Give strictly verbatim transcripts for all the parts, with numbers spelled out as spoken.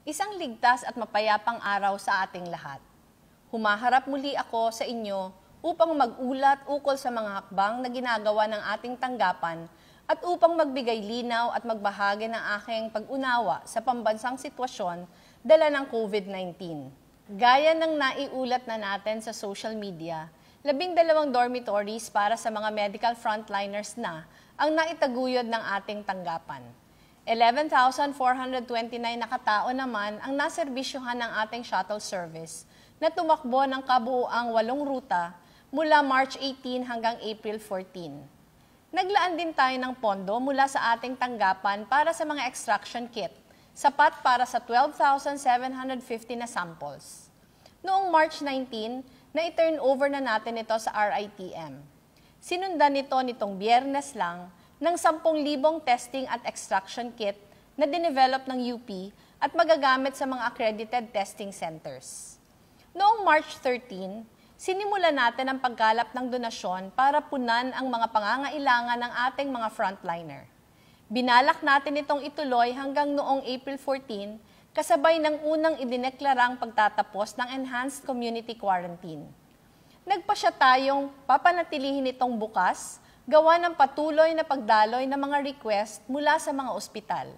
Isang ligtas at mapayapang araw sa ating lahat. Humaharap muli ako sa inyo upang mag-ulat ukol sa mga hakbang na ginagawa ng ating tanggapan at upang magbigay linaw at magbahagi ng aking pag-unawa sa pambansang sitwasyon dala ng COVID nineteen. Gaya ng naiulat na natin sa social media, labing dalawang dormitories para sa mga medical frontliners na ang naitaguyod ng ating tanggapan. eleven thousand four hundred twenty-nine na katao naman ang naserbisyohan ng ating shuttle service na tumakbo ng kabuuang walong ruta mula March eighteen hanggang April fourteen. Naglaan din tayo ng pondo mula sa ating tanggapan para sa mga extraction kit, sapat para sa twelve thousand seven hundred fifty na samples. Noong March nineteen, na-turn over na natin ito sa R I T M. Sinundan nito nitong Biyernes lang ng ten thousand testing at extraction kit na dinevelop ng U P at magagamit sa mga accredited testing centers. Noong March thirteen, sinimula natin ang pagkalap ng donasyon para punan ang mga pangangailangan ng ating mga frontliner. Binalak natin itong ituloy hanggang noong April fourteen, kasabay ng unang idineklarang pagtatapos ng Enhanced Community Quarantine. Nagpasya tayong papanatilihin itong bukas, gawa ng patuloy na pagdaloy ng mga request mula sa mga ospital.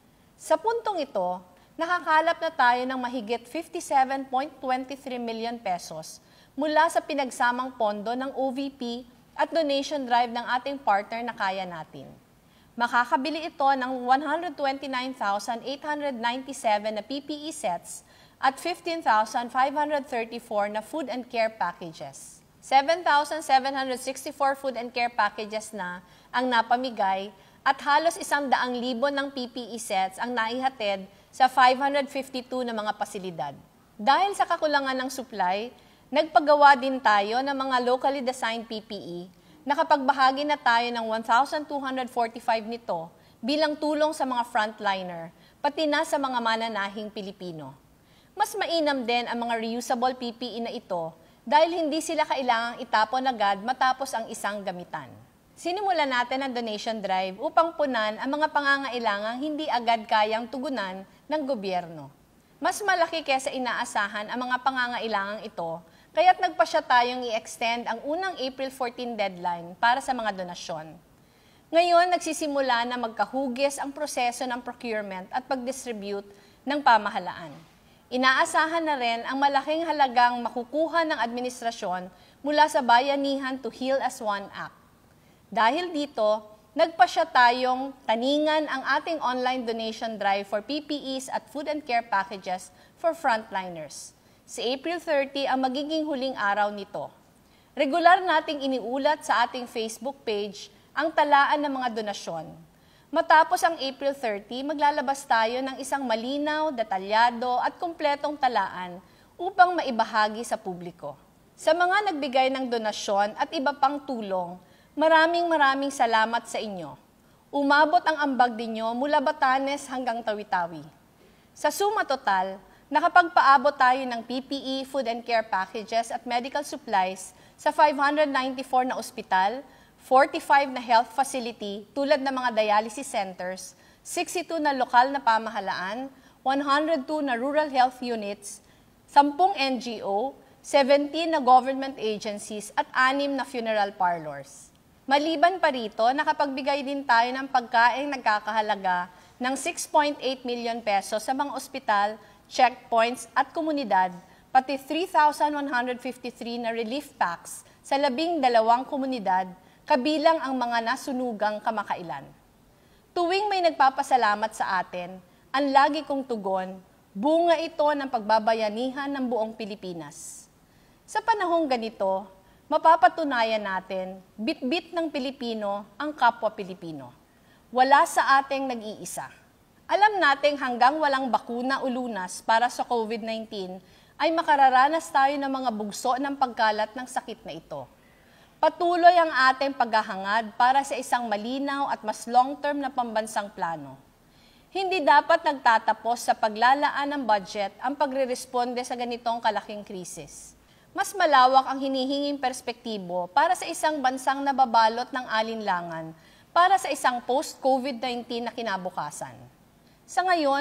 Sa puntong ito, nakakalap na tayo ng mahigit fifty-seven point two three million pesos mula sa pinagsamang pondo ng O V P at donation drive ng ating partner na Kaya Natin. Makakabili ito ng one hundred twenty-nine thousand eight hundred ninety-seven na P P E sets at fifteen thousand five hundred thirty-four na food and care packages. seven thousand seven hundred sixty-four food and care packages na ang napamigay at halos isang daang libo ng P P E sets ang naihatid sa five hundred fifty-two na mga pasilidad. Dahil sa kakulangan ng supply, nagpagawa din tayo ng mga locally designed P P E. Nakapagbahagi na tayo ng one thousand two hundred forty-five nito bilang tulong sa mga frontliner, pati na sa mga mananahing Pilipino. Mas mainam din ang mga reusable P P E na ito dahil hindi sila kailangang itapon agad matapos ang isang gamitan. Sinimulan natin ang donation drive upang punan ang mga pangangailangang hindi agad kayang tugunan ng gobyerno. Mas malaki kaysa inaasahan ang mga pangangailangang ito, kaya't nagpasya tayong i-extend ang unang April fourteen deadline para sa mga donasyon. Ngayon, nagsisimula na magkahugis ang proseso ng procurement at pag-distribute ng pamahalaan. Inaasahan na rin ang malaking halagang makukuha ng administrasyon mula sa Bayanihan to Heal as One Act. Dahil dito, nagpasya tayong taningan ang ating online donation drive for P P Es at food and care packages for frontliners. Si April thirty ang magiging huling araw nito. Regular nating iniulat sa ating Facebook page ang talaan ng mga donasyon. Matapos ang April thirty, maglalabas tayo ng isang malinaw, detalyado at kumpletong talaan upang maibahagi sa publiko. Sa mga nagbigay ng donasyon at iba pang tulong, maraming maraming salamat sa inyo. Umabot ang ambag ninyo mula Batanes hanggang Tawi-Tawi. Sa suma total, nakapagpaabot tayo ng P P E, food and care packages at medical supplies sa five hundred ninety-four na ospital, forty-five na health facility tulad ng mga dialysis centers, sixty-two na lokal na pamahalaan, one hundred two na rural health units, ten N G O, seventeen na government agencies at anim na funeral parlors. Maliban pa rito, nakapagbigay din tayo ng pagkaing nagkakahalaga ng six point eight million pesos sa mga ospital, checkpoints at komunidad, pati three thousand one hundred fifty-three na relief packs sa labing dalawang komunidad, kabilang ang mga nasunugang kamakailan. Tuwing may nagpapasalamat sa atin, ang lagi kong tugon, bunga ito ng pagbabayanihan ng buong Pilipinas. Sa panahong ganito, mapapatunayan natin, bit-bit ng Pilipino ang kapwa Pilipino. Wala sa ating nag-iisa. Alam nating hanggang walang bakuna o lunas para sa COVID nineteen, ay makararanas tayo ng mga bugso ng pagkalat ng sakit na ito. Patuloy ang ating paghahangad para sa isang malinaw at mas long-term na pambansang plano. Hindi dapat nagtatapos sa paglalaan ng budget ang pagre-responde sa ganitong kalaking krisis. Mas malawak ang hinihinging perspektibo para sa isang bansang nababalot ng alinlangan para sa isang post-COVID nineteen na kinabukasan. Sa ngayon,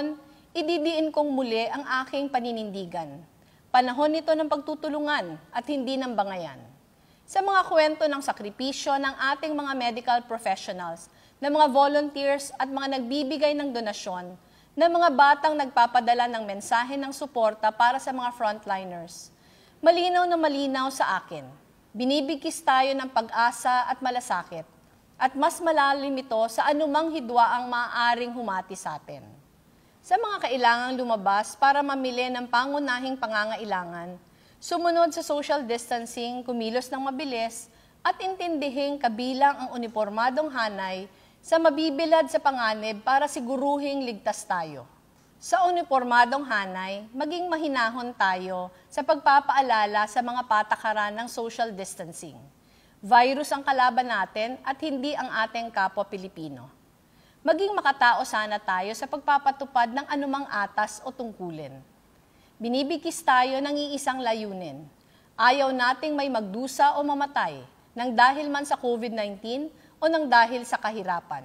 Ididiin kong muli ang aking paninindigan. Panahon nito ng pagtutulungan at hindi ng bangayan. Sa mga kwento ng sakripisyo ng ating mga medical professionals, ng mga volunteers at mga nagbibigay ng donasyon, ng mga batang nagpapadala ng mensahe ng suporta para sa mga frontliners. Malinaw na malinaw sa akin, binibigkis tayo ng pag-asa at malasakit, at mas malalim ito sa anumang hidwa ang maaaring humati sa atin. Sa mga kailangang lumabas para mamili ng pangunahing pangangailangan, sumunod sa social distancing, kumilos ng mabilis, at intindihing kabilang ang unipormadong hanay sa mabibilad sa panganib para siguruhing ligtas tayo. Sa unipormadong hanay, maging mahinahon tayo sa pagpapaalala sa mga patakaran ng social distancing. Virus ang kalaban natin at hindi ang ating kapwa Pilipino. Maging makatao sana tayo sa pagpapatupad ng anumang atas o tungkulin. Binibigkis tayo ng iisang layunin. Ayaw nating may magdusa o mamatay nang dahil man sa COVID nineteen o nang dahil sa kahirapan.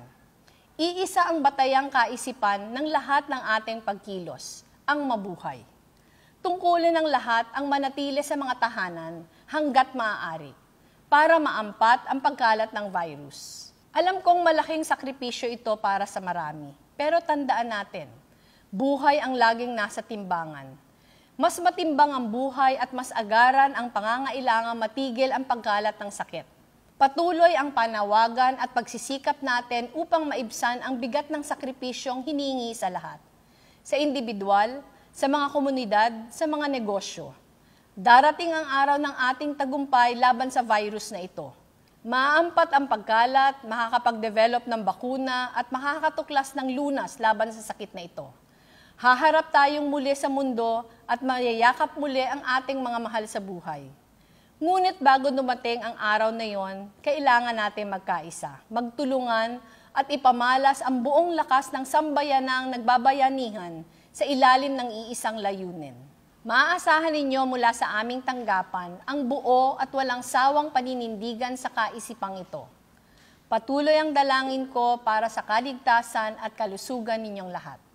Iisa ang batayang kaisipan ng lahat ng ating pagkilos, ang mabuhay. Tungkulin ng lahat ang manatili sa mga tahanan hanggat maaari para maampat ang pagkalat ng virus. Alam kong malaking sakripisyo ito para sa marami, pero tandaan natin, buhay ang laging nasa timbangan. Mas matimbang ang buhay at mas agaran ang pangangailangan matigil ang pagkalat ng sakit. Patuloy ang panawagan at pagsisikap natin upang maibsan ang bigat ng sakripisyong hiningi sa lahat. Sa individual, sa mga komunidad, sa mga negosyo. Darating ang araw ng ating tagumpay laban sa virus na ito. Maampat ang pagkalat, makakapag-develop ng bakuna at makakatuklas ng lunas laban sa sakit na ito. Haharap tayong muli sa mundo at mayayakap muli ang ating mga mahal sa buhay. Ngunit bago dumating ang araw na yon, kailangan natin magkaisa, magtulungan at ipamalas ang buong lakas ng sambayanang nagbabayanihan sa ilalim ng iisang layunin. Maaasahan ninyo mula sa aming tanggapan ang buo at walang sawang paninindigan sa kaisipang ito. Patuloy ang dalangin ko para sa kaligtasan at kalusugan ninyong lahat.